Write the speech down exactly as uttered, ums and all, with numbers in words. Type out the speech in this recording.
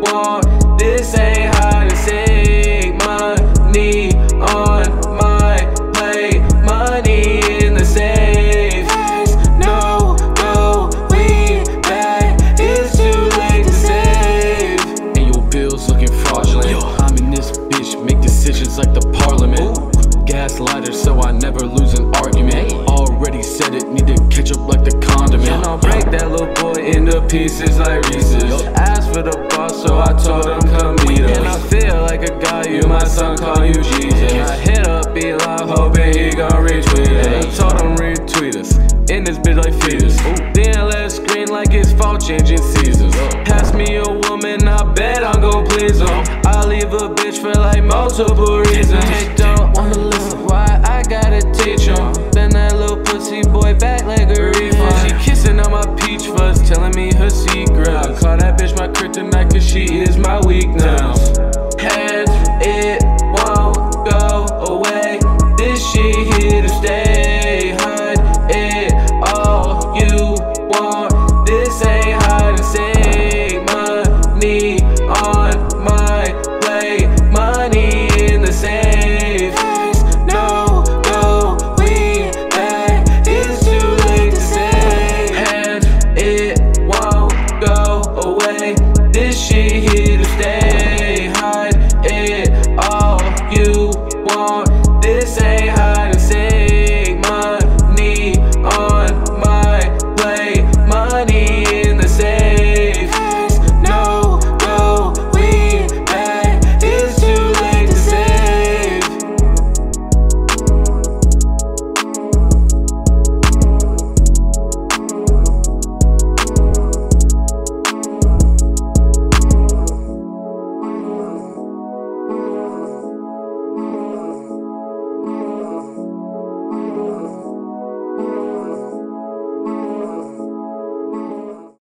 walk. This ain't hide and seek. Money on my plate, money in the safe. No, no, we back. It's too late to save. And your bills looking fraudulent. Yo. I'm in this bitch, make decisions like the parliament. Ooh. Gaslighter, so I never lose an argument. Hey. Already said it, need to catch up like the condiment. And I'll break that little boy into pieces like Reese's. Asked for the boss, so I told him come meet us. And I feel like a god, you my son, call you Jesus. I hit up Eli, hoping he gon' retweet us. And I told him retweet us, in this bitch like fetus. Then let screen like it's fault changing seasons. Pass me a woman, I bet I'm gon' please him. I leave a bitch for like multiple reasons. They don't wanna listen, why I gotta teach him. Bend that little pussy boy back like a refund. She kissing on my peach fuzz, telling me her secret. I call that bitch my kryptonite, cause she is my weakness. Heads, it